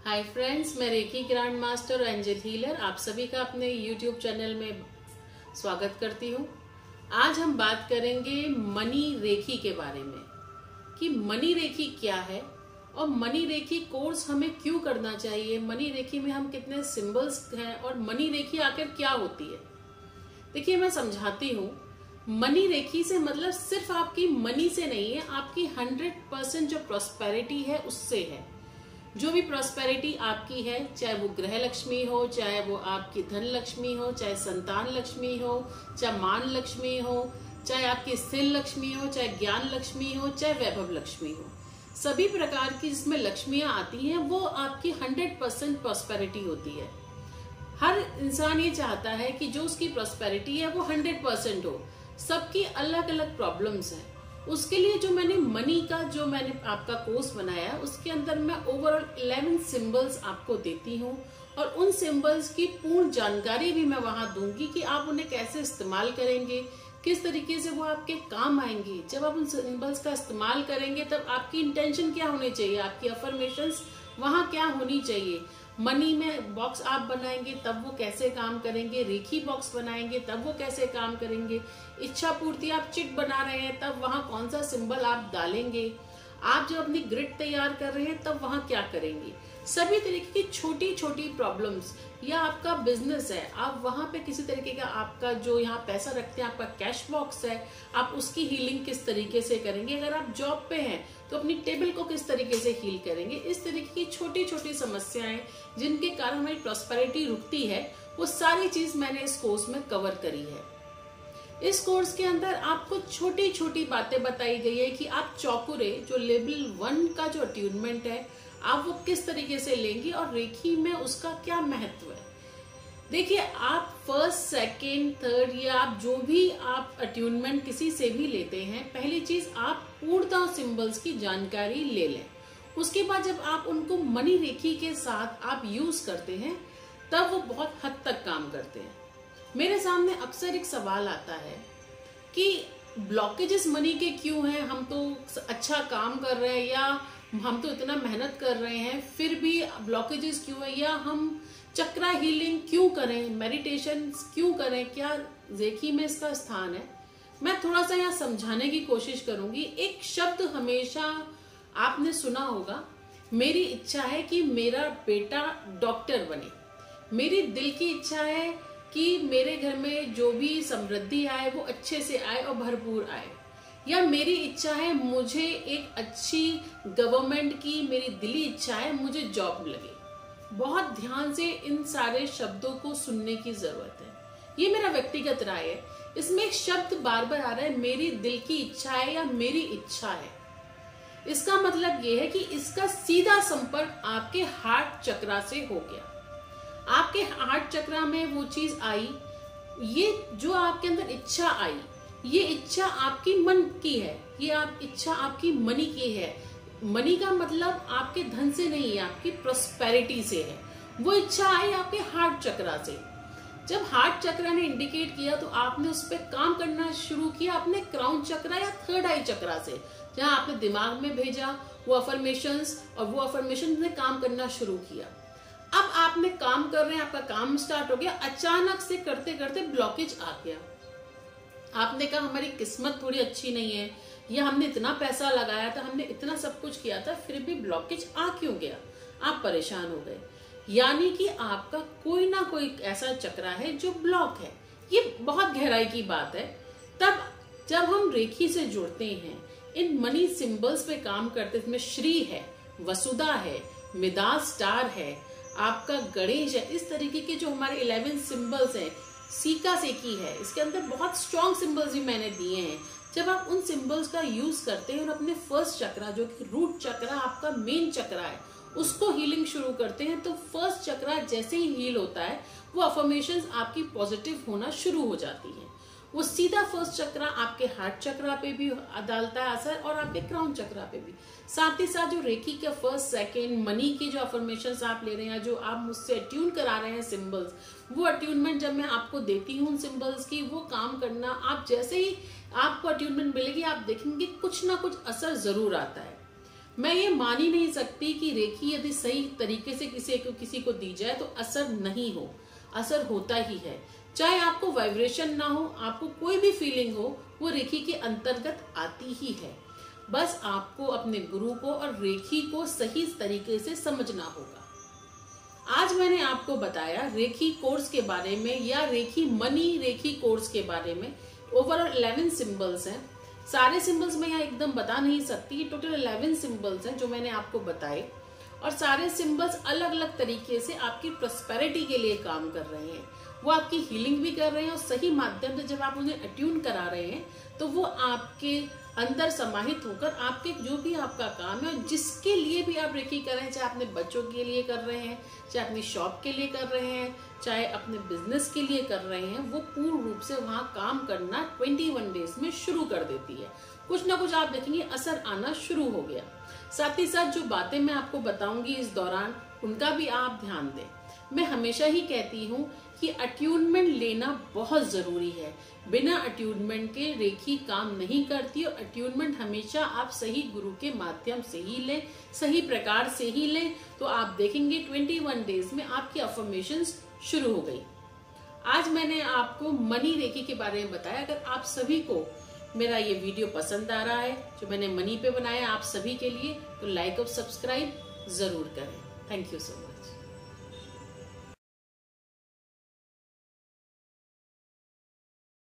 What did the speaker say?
हाय friends, मैं reiki grand master और angel healer आप सभी का अपने यूट्यूब चैनल में स्वागत करती हूँ। आज हम बात करेंगे मनी रेकी के बारे में कि मनी रेकी क्या है और मनी रेकी कोर्स हमें क्यों करना चाहिए, मनी रेकी में हम कितने सिंबल्स हैं और मनी रेकी आखिर क्या होती है। देखिए, मैं समझाती हूँ। मनी रेकी से मतलब सिर्फ आपकी मनी से नहीं है, आपकी 100% जो प्रॉस्पेरिटी है उससे है। जो भी प्रॉस्पेरिटी आपकी है, चाहे वो ग्रह लक्ष्मी हो, चाहे वो आपकी धन लक्ष्मी हो, चाहे संतान लक्ष्मी हो, चाहे मान लक्ष्मी हो, चाहे आपकी स्थिर लक्ष्मी हो, चाहे ज्ञान लक्ष्मी हो, चाहे वैभव लक्ष्मी हो, सभी प्रकार की जिसमें लक्ष्मियां आती हैं वो आपकी 100% प्रॉस्पेरिटी होती है। हर इंसान ये चाहता है कि जो उसकी प्रॉस्पेरिटी है वो 100% हो। सबकी अलग अलग प्रॉब्लम्स हैं। उसके लिए जो मैंने आपका कोर्स बनाया है उसके अंदर मैं ओवरऑल 11 सिंबल्स आपको देती हूँ और उन सिंबल्स की पूर्ण जानकारी भी मैं वहां दूंगी कि आप उन्हें कैसे इस्तेमाल करेंगे, किस तरीके से वो आपके काम आएंगे। जब आप उन सिंबल्स का इस्तेमाल करेंगे तब आपकी इंटेंशन क्या होनी चाहिए, आपकी अफर्मेशंस वहां क्या होनी चाहिए। मनी में बॉक्स आप बनाएंगे तब वो कैसे काम करेंगे, रेखी बॉक्स बनाएंगे तब वो कैसे काम करेंगे, इच्छा पूर्ति आप चिट बना रहे हैं तब वहां कौन सा सिंबल आप डालेंगे, आप जब अपनी ग्रिड तैयार कर रहे हैं तब वहां क्या करेंगे। सभी तरीके की छोटी छोटी प्रॉब्लम्स, या आपका बिजनेस है, आप वहां पे किसी तरीके का आपका जो यहाँ पैसा रखते हैं, आपका कैश बॉक्स है, आप उसकी हीलिंग किस तरीके से करेंगे। अगर आप जॉब पे हैं तो अपनी टेबल को किस तरीके से हील करेंगे। इस तरीके की छोटी छोटी समस्याएं जिनके कारण हमारी प्रॉस्पेरिटी रुकती है, वो सारी चीज मैंने इस कोर्स में कवर करी है। इस कोर्स के अंदर आपको छोटी छोटी बातें बताई गई है कि आप चौकुरे जो लेवल 1 का जो अट्यूनमेंट है आप वो किस तरीके से लेंगे और रेखी में उसका क्या महत्व है। देखिए, आप फर्स्ट, सेकेंड, थर्ड या आप जो भी आप अट्यूनमेंट किसी से भी लेते हैं, पहली चीज आप पूर्णतः सिंबल्स की जानकारी ले लें। उसके बाद जब आप उनको मनी रेखी के साथ आप यूज करते हैं तब वो बहुत हद तक काम करते हैं। मेरे सामने अक्सर एक सवाल आता है कि ब्लॉकेजेस मनी के क्यों हैं, हम तो अच्छा काम कर रहे हैं या हम तो इतना मेहनत कर रहे हैं फिर भी ब्लॉकेजेस क्यों है, या हम चक्रा हीलिंग क्यों करें, मेडिटेशन क्यों करें, क्या रेखी में इसका स्थान है। मैं थोड़ा सा यहाँ समझाने की कोशिश करूंगी। एक शब्द हमेशा आपने सुना होगा, मेरी इच्छा है कि मेरा बेटा डॉक्टर बने, मेरी दिल की इच्छा है कि मेरे घर में जो भी समृद्धि आए वो अच्छे से आए और भरपूर आए, या मेरी इच्छा है मुझे एक अच्छी गवर्नमेंट की, मेरी दिली इच्छा है मुझे जॉब लगे। बहुत ध्यान से इन सारे शब्दों को सुनने की जरूरत है। ये मेरा व्यक्तिगत राय है। इसमें एक शब्द बार बार आ रहा है, मेरी दिल की इच्छा है या मेरी इच्छा है। इसका मतलब ये है कि इसका सीधा संपर्क आपके हार्ट चक्रा से हो गया। आपके हार्ट चक्रा में वो चीज आई, ये जो आपके अंदर इच्छा आई, ये इच्छा आपकी मन की है, ये आप इच्छा आपकी मनी की है। मनी का मतलब आपके धन से नहीं है, आपकी प्रॉस्पेरिटी से है। वो इच्छा आई आपके हार्ट चक्रा से। जब हार्ट चक्रा ने इंडिकेट किया तो आपने उस पर काम करना शुरू किया अपने क्राउन चक्रा या थर्ड आई चक्रा से, जहां आपने दिमाग में भेजा वो अफर्मेशंस और वो अफर्मेशन ने काम करना शुरू किया। अब आपने काम कर रहे हैं, आपका काम स्टार्ट हो गया, अचानक से करते करते ब्लॉकेज आ गया। आपने कहा हमारी किस्मत थोड़ी अच्छी नहीं है, या हमने इतना पैसा लगाया था, हमने इतना सब कुछ किया था, फिर भी ब्लॉकेज आ क्यों गया। आप परेशान हो गए, यानी कि आपका कोई ना कोई ऐसा चक्रा है जो ब्लॉक है। ये बहुत गहराई की बात है। तब जब हम रेखी से जुड़ते हैं, इन मनी सिंबल्स पे काम करते, इसमें श्री है, वसुधा है, मिदास स्टार है, आपका गणेश है, इस तरीके के जो हमारे 11 सिंबल्स हैं, सीका सेकी है, इसके अंदर बहुत स्ट्रॉन्ग सिंबल्स भी मैंने दिए हैं। जब आप उन सिंबल्स का यूज करते हैं और अपने फर्स्ट चक्रा जो कि रूट चक्रा आपका मेन चक्रा है उसको हीलिंग शुरू करते हैं, तो फर्स्ट चक्रा जैसे ही हील होता है वो अफर्मेशंस आपकी पॉजिटिव होना शुरू हो जाती है। वो सीधा फर्स्ट चक्रा आपके हार्ट चक्रा पे भी डालता है असर और आपके क्राउन चक्रा पे भी। साथ ही साथ जो रेखी के फर्स्ट, सेकेंड, मनी की जो अफर्मेशंस आप ले रहे हैं, जो आप मुझसे अट्यून करा रहे हैं सिंबल्स, वो अट्यूनमेंट जब मैं आपको देती हूँ सिंबल्स की, वो काम करना, आप जैसे ही आपको अट्यूनमेंट मिलेगी आप देखेंगे कुछ ना कुछ असर जरूर आता है। मैं ये मान ही नहीं सकती कि रेखी यदि सही तरीके से किसी को दी जाए तो असर नहीं हो, असर होता ही है। चाहे आपको वाइब्रेशन ना हो, आपको कोई भी फीलिंग हो, वो रेखी के अंतर्गत आती ही है। बस आपको अपने गुरु को और रेखी को सही तरीके से समझना होगा। आज मैंने आपको बताया रेखी कोर्स के बारे में या रेखी मनी रेखी कोर्स के बारे में। ओवरऑल 11 सिंबल्स हैं। सारे सिंबल्स मैं यहाँ एकदम बता नहीं सकती, टोटल 11 सिंबल्स हैं जो मैंने आपको बताए, और सारे सिंबल्स अलग अलग तरीके से आपकी प्रॉस्पेरिटी के लिए काम कर रहे हैं। वो आपकी हीलिंग भी कर रहे हैं, और सही माध्यम से जब आप उन्हें अट्यून करा रहे हैं तो वो आपके अंदर समाहित होकर आपके जो भी आपका काम है, जिसके लिए भी आप रेखी कर रहे हैं, चाहे अपने बच्चों के लिए कर रहे हैं, चाहे अपनी शॉप के लिए कर रहे हैं, चाहे अपने बिजनेस के लिए कर रहे हैं, वो पूर्ण रूप से वहां काम करना 21 डेज में शुरू कर देती है। कुछ ना कुछ आप देखेंगे असर आना शुरू हो गया। साथ ही साथ जो बातें मैं आपको बताऊंगी इस दौरान, उनका भी आप ध्यान दें। मैं हमेशा ही कहती हूँ कि अट्यूनमेंट लेना बहुत जरूरी है। बिना अट्यूनमेंट के रेखी काम नहीं करती, और अट्यूनमेंट हमेशा आप सही गुरु के माध्यम से ही लें, सही प्रकार से ही लें, तो आप देखेंगे 21 डेज में आपकी अफर्मेशंस शुरू हो गई। आज मैंने आपको मनी रेखी के बारे में बताया। अगर आप सभी को मेरा ये वीडियो पसंद आ रहा है जो मैंने मनी पे बनाया आप सभी के लिए, तो लाइक और सब्सक्राइब जरूर करें। Thank you so much.